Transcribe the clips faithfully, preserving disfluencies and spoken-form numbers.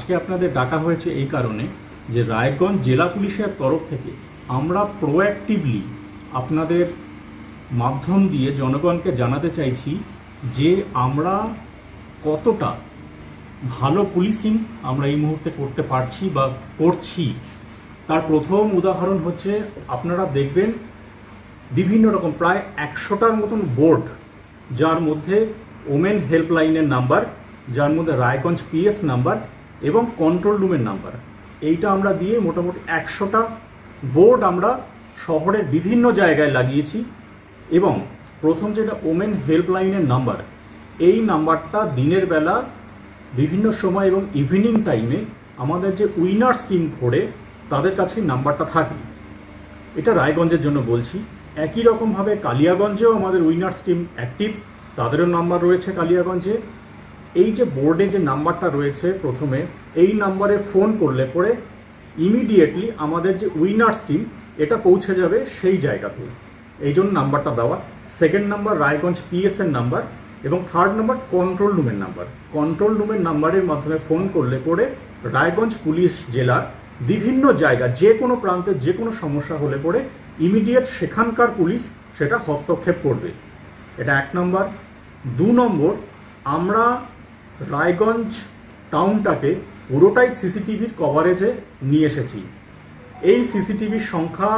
আজকে আপনাদের ডাকা হয়েছে এই কারণে যে রায়গঞ্জ জেলা পুলিশের তরফ থেকে আমরা প্রোঅ্যাক্টিভলি আপনাদের মাধ্যম দিয়ে জনগণকে জানাতে চাইছি যে আমরা কতটা ভালো পুলিশিং আমরা এই মুহূর্তে করতে পারছি বা করছি। তার প্রথম উদাহরণ হচ্ছে আপনারা দেখবেন বিভিন্ন রকম প্রায় একশোটার মতন বোর্ড, যার মধ্যে ওমেন হেল্পলাইনের নাম্বার, যার মধ্যে রায়গঞ্জ পিএস নাম্বার এবং কন্ট্রোল রুমের নাম্বার, এইটা আমরা দিয়ে মোটামুটি একশোটা বোর্ড আমরা শহরের বিভিন্ন জায়গায় লাগিয়েছি। এবং প্রথম যেটা ওমেন হেল্পলাইনের নাম্বার, এই নাম্বারটা দিনের বেলা বিভিন্ন সময় এবং ইভিনিং টাইমে আমাদের যে উইনার্স টিম করে তাদের কাছে নাম্বারটা থাকে। এটা রায়গঞ্জের জন্য বলছি। একই রকমভাবে কালিয়াগঞ্জেও আমাদের উইনার্স টিম অ্যাক্টিভ, তাদেরও নাম্বার রয়েছে কালিয়াগঞ্জে। এই যে বোর্ডে যে নাম্বারটা রয়েছে প্রথমে, এই নাম্বারে ফোন করলে পরে ইমিডিয়েটলি আমাদের যে উইনার্স টিম এটা পৌঁছে যাবে সেই জায়গাতে, এই জন্য নাম্বারটা দেওয়া। সেকেন্ড নাম্বার রায়গঞ্জ পিএস এর নাম্বার এবং থার্ড নাম্বার কন্ট্রোল রুমের নাম্বার। কন্ট্রোল রুমের নাম্বারের মাধ্যমে ফোন করলে পরে রায়গঞ্জ পুলিশ জেলার বিভিন্ন জায়গা যে কোনো প্রান্তে যে কোনো সমস্যা হলে পরে ইমিডিয়েট সেখানকার পুলিশ সেটা হস্তক্ষেপ করবে। এটা এক নম্বর। দু নম্বর, আমরা রায়গঞ্জ টাউনটাকে পুরোটাই সিসিটিভির কভারেজে নিয়ে এসেছি। এই সিসিটিভির সংখ্যা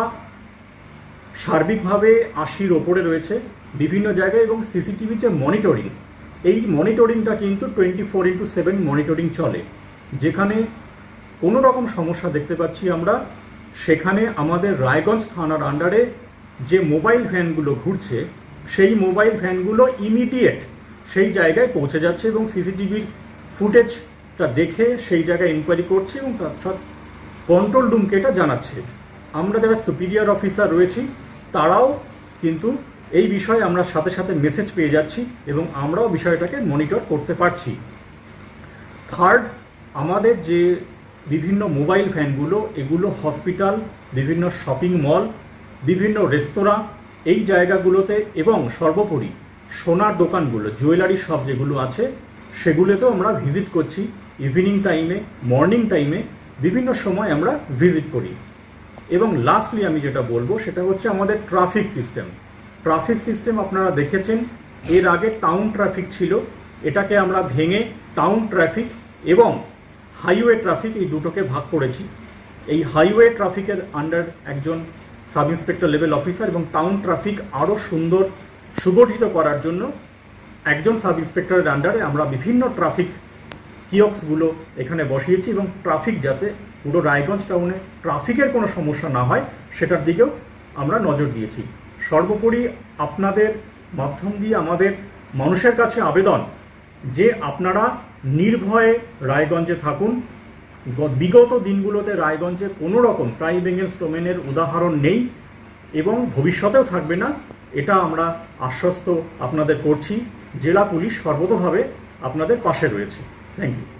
সার্বিকভাবে আশির ওপরে রয়েছে বিভিন্ন জায়গায়, এবং সিসিটিভির যে মনিটরিং, এই মনিটরিংটা কিন্তু twenty four into seven monitoring চলে। যেখানে কোনো রকম সমস্যা দেখতে পাচ্ছি আমরা, সেখানে আমাদের রায়গঞ্জ থানার আন্ডারে যে মোবাইল ভ্যানগুলো ঘুরছে, সেই মোবাইল ভ্যানগুলো ইমিডিয়েট সেই জায়গায় পৌঁছে যাচ্ছে এবং সিসিটিভির ফুটেজটা দেখে সেই জায়গায় ইনকোয়ারি করছে এবং তার সাথে কন্ট্রোল রুমকে এটা জানাচ্ছে। আমরা যারা সুপিরিয়র অফিসার রয়েছি তারাও কিন্তু এই বিষয়ে আমরা সাথে সাথে মেসেজ পেয়ে যাচ্ছি এবং আমরাও বিষয়টাকে মনিটর করতে পারছি। থার্ড, আমাদের যে বিভিন্ন মোবাইল ভ্যানগুলো, এগুলো হসপিটাল, বিভিন্ন শপিং মল, বিভিন্ন রেস্তোরাঁ, এই জায়গাগুলোতে এবং সর্বোপরি সোনার দোকানগুলো, জুয়েলারি শপ যেগুলো আছে সেগুলোতেও আমরা ভিজিট করছি। ইভিনিং টাইমে, মর্নিং টাইমে বিভিন্ন সময় আমরা ভিজিট করি। এবং লাস্টলি আমি যেটা বলবো সেটা হচ্ছে আমাদের ট্রাফিক সিস্টেম। ট্রাফিক সিস্টেম আপনারা দেখেছেন, এর আগে টাউন ট্রাফিক ছিল, এটাকে আমরা ভেঙে টাউন ট্রাফিক এবং হাইওয়ে ট্রাফিক এই দুটোকে ভাগ করেছি। এই হাইওয়ে ট্রাফিকের আন্ডার একজন সাব ইন্সপেক্টর লেভেল অফিসার এবং টাউন ট্রাফিক আরও সুন্দর সুগঠিত করার জন্য একজন সাব ইন্সপেক্টরের আন্ডারে আমরা বিভিন্ন ট্রাফিক কিয়ক্সগুলো এখানে বসিয়েছি এবং ট্রাফিক যাতে পুরো রায়গঞ্জ টাউনে ট্রাফিকের কোনো সমস্যা না হয় সেটার দিকেও আমরা নজর দিয়েছি। সর্বোপরি আপনাদের মাধ্যম দিয়ে আমাদের মানুষের কাছে আবেদন যে আপনারা নির্ভয়ে রায়গঞ্জে থাকুন। বিগত দিনগুলোতে রায়গঞ্জে কোনো রকম ক্রাইম এগেইনস্ট ওমেনের উদাহরণ নেই এবং ভবিষ্যতেও থাকবে না, এটা আমরা আশ্বস্ত আপনাদের করছি। জেলা পুলিশ সর্বতোভাবে আপনাদের পাশে রয়েছে। Thank you.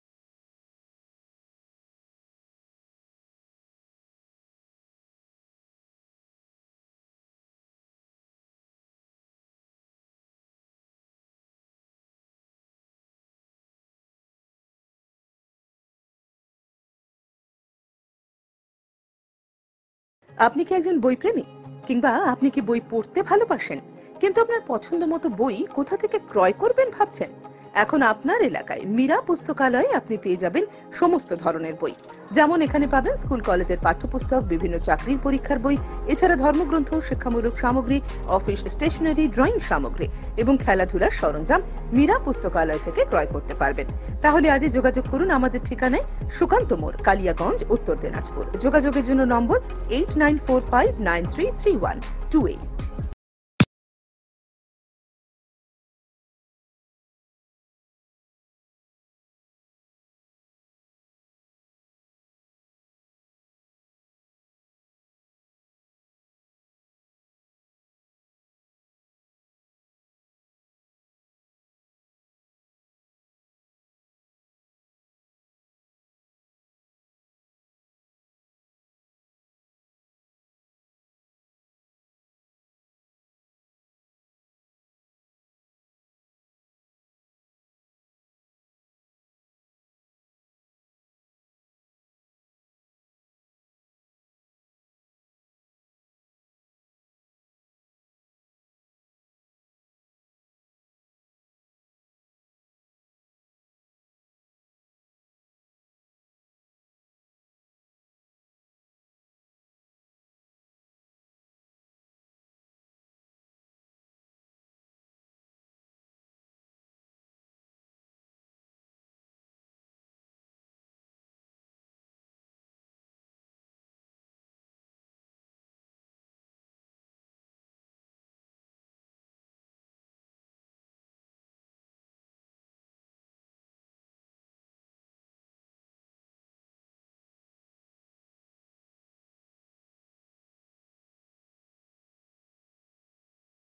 আপনি কি একজন বই প্রেমী, কিংবা আপনি কি বই পড়তে ভালোবাসেন কিন্তু আপনার পছন্দ মতো বই কোথা থেকে ক্রয় করবেন ভাবছেন? এখন আপনার এলাকায় মীরা পুস্তকালয়ে আপনি পেয়ে যাবেন সমস্ত ধরনের বই। যেমন এখানে পাবেন স্কুল কলেজের পাঠ্যপুস্তক, বিভিন্ন চাকরির পরীক্ষার বই, এছাড়া ধর্মগ্রন্থ, শিক্ষামূলক সামগ্রী, অফিস স্টেশনারি, ড্রয়িং সামগ্রী এবং খেলাধুলার সরঞ্জাম মীরা পুস্তকালয় থেকে ক্রয় করতে পারবেন। তাহলে আজই যোগাযোগ করুন আমাদের ঠিকানায়, সুকান্ত মোড়, কালিয়াগঞ্জ, উত্তর দিনাজপুর। যোগাযোগের জন্য number eight nine four five nine three three one two eight.